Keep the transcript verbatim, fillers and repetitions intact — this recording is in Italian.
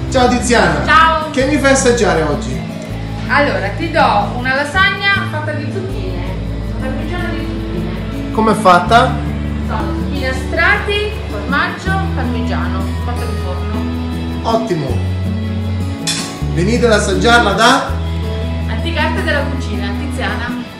Ciao Tiziana! Ciao! Che mi fai assaggiare oggi? Allora, ti do una lasagna fatta di zucchine, una parmigiana di zucchine. Com'è fatta? Sono zucchine a strati, formaggio, parmigiano, fatta di forno. Ottimo! Venite ad assaggiarla da... Antica arte della cucina, Tiziana.